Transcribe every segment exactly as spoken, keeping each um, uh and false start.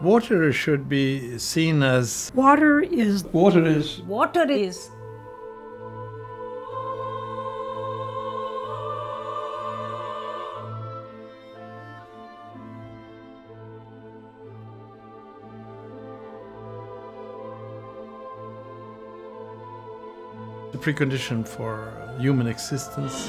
Water should be seen as... Water is... Water is... Water is... the precondition for human existence.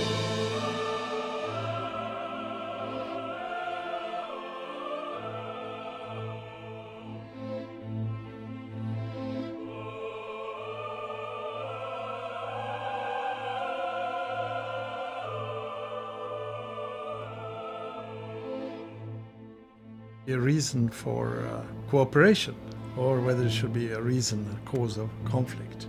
A reason for uh, cooperation, or whether it should be a reason, a cause of conflict.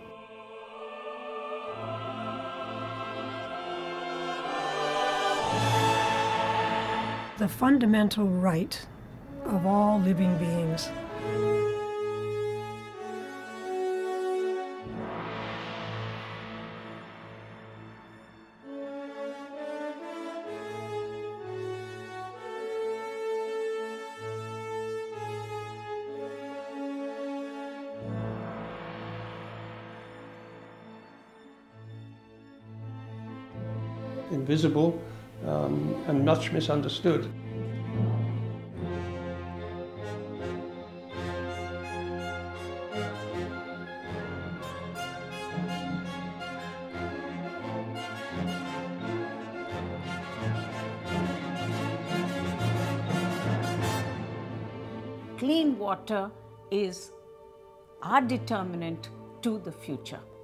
The fundamental right of all living beings. Invisible um, and much misunderstood. Clean water is our determinant to the future.